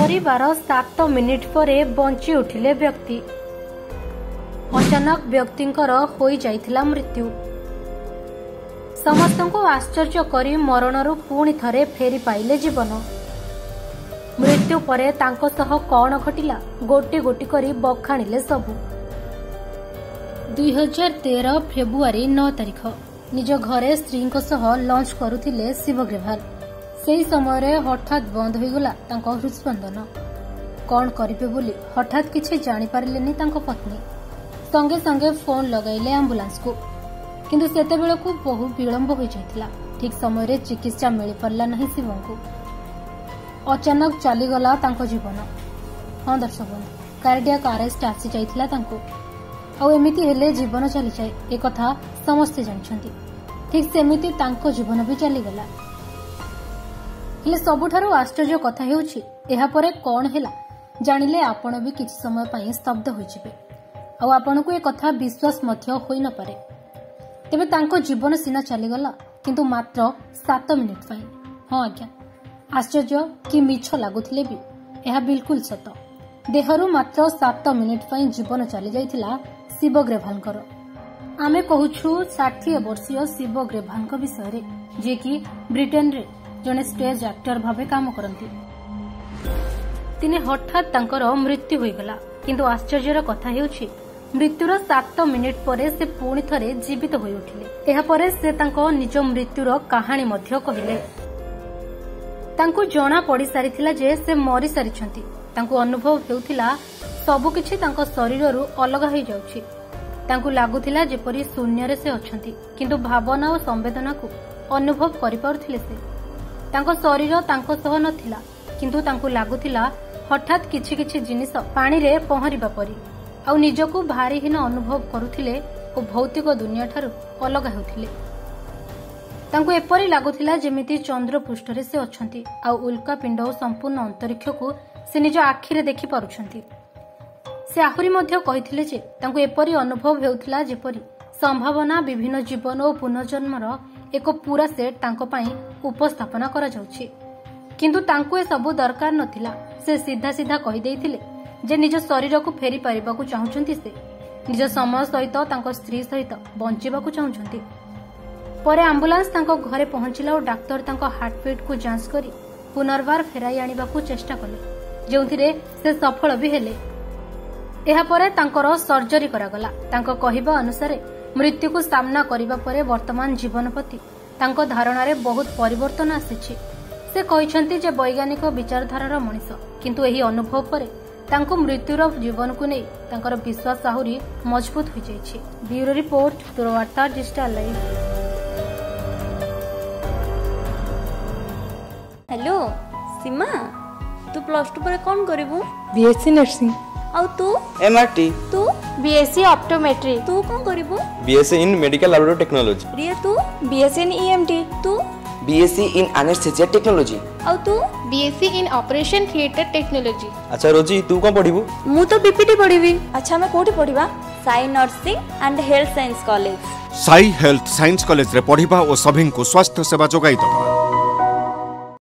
मरिबार 7 minute पर bunchy उठिले व्यक्ति। अचानक व्यक्तिंकर होई जाइथिला मृत्यु। समस्तंको आश्चर्य करी मरणरू पुणी थरे फेरी पाइले जीवन। मृत्यु परे तांको सह कौन घटिला गोटी गोटी करी बखाणिले सबु। 2013 फेब्रुआरी 9 तारिख निज घरे स्त्री सह लंच करुथिले शिव ग्रेवाल। सेही समय रे हठात बंद होईगला तांको हृदस्पंदन। कौन करिबे बोली हठात किछि जानि पारिलेनी तांको पत्नी। संगे संगे फोन लगाइले एम्बुलेंस को, किंतु सेतेबेले को बहु विलंब हो जाइथिला। ठीक समय रे चिकित्सा मिली पारला नहीं शिव को। अचानक चलीगला तांको जीवन। हाँ दर्शक बंधु, कार्डियाक अरेस्ट आसी जाइथिला तांको। आ एमिति हेले जीवन चली जाए ए कथा समस्ते जानछंती। ठीक सेमिति तांको जीवन भी चलीगला। हेले सबुठारु आश्चर्य कथा हेउछि एहा परे कोन हेला जानिले आपण भी किछि समय पई स्तब्ध होई जिवे। आ आपनको ए कथा विश्वास मध्य होई न पारे। तेबे तांको जीवन सीना चलीगला, किंतु मात्र 7 मिनिट पई। हाँ आज्ञा, आश्चर्य कि मिछ लागुथिले भी एहा बिल्कुल सत। देहरु मात्र 7 मिनिट पई जीवन चली जाइथिला शिव ग्रेवालकर। आमे कहूछु 60 वर्षीय शिव ग्रेवालक विषय रे, जे कि ब्रिटेन रे जने स्टेज एक्टर भावे काम करती। तिने हठात तांकर मृत्यु होईगला, किंतु आश्चर्यर कथा हेउछि मृत्युर 7 मिनिट परे से पुणी थरे जीवित होई उठिले। एहा परे से तांको निज मृत्युर कहानी मध्य कहिले। तांको जणा पड़ी सारिथिला जे से मरि सारिछंती। तांको अनुभव हेउथिला सबु किछि तांको शरीररू अलग होई जाउछि। तांको लागुथिला जेपरि शून्य रे से अछंती, किंतु भावना और संवेदना को अनुभव करि पारुथिले से। तांको शरीर तांको सह नथिला, किंतु तांको लागुथिला हठात किछि किछि जिनिस पानी रे पहरिबा परी। आ निजको भारीहीन अनुभव करुथिले ओ भौतिक दुनिया ठारू अलग हेउथिले। तांको एपरि लागुथिला जेमिति चंद्र पृष्ठ रे से अछंती आ उल्का पिंड और संपूर्ण अंतरिक्ष को से निज आखि रे देखि पारुछंती। से आहुरी मध्य कहिथिले जे तांको एपरि अनुभव हेउथिला जेपरि संभावना विभिन्न जीवन और पुनर्जन्मर एक पूरा सेट तांको पाई उपस्थापना करा जाउछि। किंतु तांको ए सब दरकार नथिला। से सीधा सीधा कहि देइथिले जे निज शरीर को फेरी पारिबा को चाहुछंती। से निज समय सहित तांको स्त्री सहित बंचिबा को चाहुछंती। परे एम्बुलेंस तांको घरे पहुंचिला और डाक्टर तांको हार्टबीट को जांच करी पुनर्बार फेराई आनिबा को चेष्टा कले, जेउथिरे से सफल भी हेले। एहा परे तांकर सर्जरी करागला। तांको कहिबा अनुसार मृत्यु को सामना करिबा परे वर्तमान जीवन प्रति तांको धारणा रे बहुत परिवर्तन आसीछि। से कहिसंती जे वैज्ञानिक विचारधारार मनीष, किंतु एही अनुभव परे तांको मृत्युर जीवन को नै तांकर विश्वास आहुरी मजबूत होई जाइछि। ब्यूरो रिपोर्ट, तुरवार्ता डिजिटल लाइव। हेलो सीमा, तू +2 पर कोन करिवु? BSc nursing. आउ तू? एमआरटी। तू? BSc optometry. तू कोन करिवु? BSc in medical laboratory technology. Riya तू? BSc in EMT. तू? BSc in anaesthesia technology. आउ तू? BSc in operation theatre technology. अच्छा रोजी, तू कोन पढिबु? मु तो बीपीटी पढिबी। अच्छा मैं कोठी पढिबा? Sai nursing and health science college. Sai health science college रे पढिबा और सभी को स्वास्थ्य सेवा जोगाई दबा।